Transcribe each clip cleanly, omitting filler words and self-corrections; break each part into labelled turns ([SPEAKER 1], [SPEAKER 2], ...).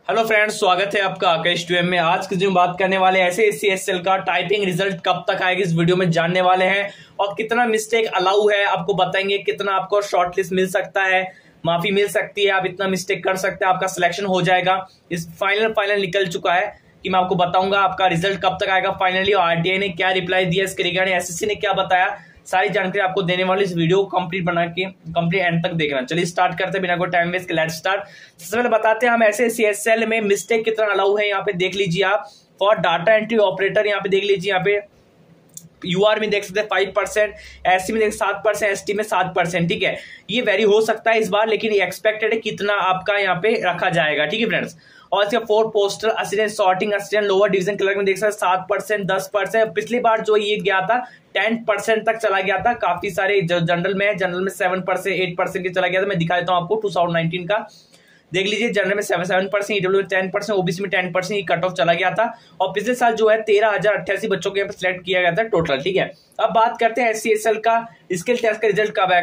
[SPEAKER 1] Hello friends, स्वागत है आपका आकाश ट्यूएम में। आज की जो बात करने वाले हैं SSC का टाइपिंग रिजल्ट कब तक आएगा, इस वीडियो में जानने वाले हैं। और कितना मिस्टेक अलाउ है आपको बताएंगे, कितना आपको शॉर्टलिस्ट मिल सकता है, माफी मिल सकती है, आप इतना मिस्टेक कर सकते हैं, आपका सिलेक्शन हो जाएगा। इस फाइनल निकल चुका है कि मैं आपको बताऊंगा आपका रिजल्ट कब तक आएगा फाइनली, और RTI ने क्या रिप्लाई दिया इसके रिगार्डिंग, SSC ने क्या बताया, सारी जानकारी आपको देने वाली। इस वीडियो को कंप्लीट बना के कंप्लीट एंड तक देखना। चलिए स्टार्ट करते हैं बिना कोई टाइम वेस्ट के। Let's start. सबसे पहले बताते हैं हम SSC में मिस्टेक कितना अलाउ है। यहाँ पे देख लीजिए आप, फॉर डाटा एंट्री ऑपरेटर यहाँ पे देख लीजिए, यहाँ पे UR में देख सकते हैं 5%, SC में देख 7%, ST में 7%। ठीक है, ये वेरी हो सकता है इस बार, लेकिन ये एक्सपेक्टेड है कितना आपका यहाँ पे रखा जाएगा। ठीक है फ्रेंड्स। और इसका 4 postal assistant, sorting assistant, lower division clerk में देख सकते हैं 7%, 10%। पिछली बार जो ये गया था 10% तक चला गया था। काफी सारे जनरल में 7%, 8% के चला गया था। मैं दिखा देता हूँ आपको 2019 का। देख लीजिए, जनरल में 7%, EW में 10%, OBC में 10%, ये कट ऑफ चला गया था। और पिछले साल जो है 13,088 बच्चों के यहाँ पे सिलेक्ट किया गया था टोटल। ठीक है, अब बात करते हैं SCSL का स्किल टेस्ट का रिजल्ट कब है।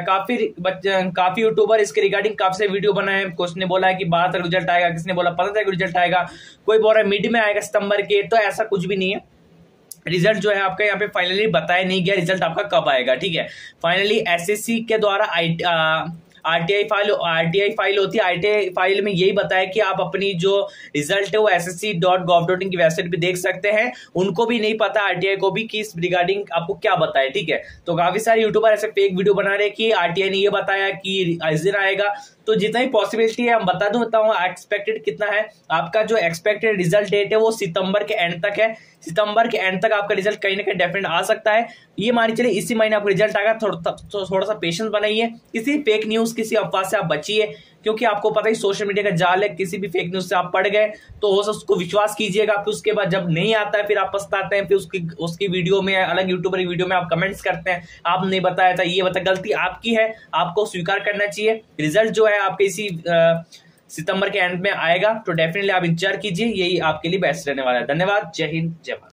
[SPEAKER 1] काफी यूट्यूबर इसके रिगार्डिंग काफी से वीडियो बनाए हैं। कुछ ने बोला है कि 12 तक रिजल्ट आएगा, किसने बोला 15 तक रिजल्ट आएगा, कोई बोल रहा है मिड में आएगा सितंबर के। तो ऐसा कुछ भी नहीं है। रिजल्ट जो है आपका यहाँ पे फाइनली बताया नहीं गया रिजल्ट आपका कब आएगा। ठीक है, फाइनली SSC के द्वारा RTI फाइल होती है। RTI फाइल में यही बताया कि आप अपनी जो रिजल्ट है वो ssc.gov.in की वेबसाइट पे देख सकते हैं। उनको भी नहीं पता RTI को भी कि इस रिगार्डिंग आपको क्या बताया। ठीक है, तो काफी सारे यूट्यूबर ऐसे फेक वीडियो बना रहे हैं कि RTI ने ये बताया कि इस दिन आएगा। तो जितना ही पॉसिबिलिटी है हम बता दूं एक्सपेक्टेड कितना है। आपका जो एक्सपेक्टेड रिजल्ट डेट है वो सितंबर के एंड तक है। सितंबर के एंड तक आपका रिजल्ट कहीं ना कहीं डेफिनेट आ सकता है। ये मानिए चलिए इसी महीने आपका रिजल्ट आएगा। थोड़ा सा पेशेंस बनाइए, किसी फेक न्यूज किसी अफवाह से आप बचिए, क्योंकि आपको पता ही सोशल मीडिया का जाल है। किसी भी फेक न्यूज से आप पड़ गए तो हो सकता उसको विश्वास कीजिएगा, फिर उसके बाद जब नहीं आता है फिर आप पछताते हैं। फिर उसकी वीडियो में, अलग यूट्यूबर की वीडियो में आप कमेंट्स करते हैं, आप नहीं बताया था, ये बता। गलती आपकी है, आपको स्वीकार करना चाहिए। रिजल्ट जो है आपके इसी सितंबर के एंड में आएगा, तो डेफिनेटली आप इंतजार कीजिए, यही आपके लिए बेस्ट रहने वाला है। धन्यवाद, जय हिंद, जय भारत।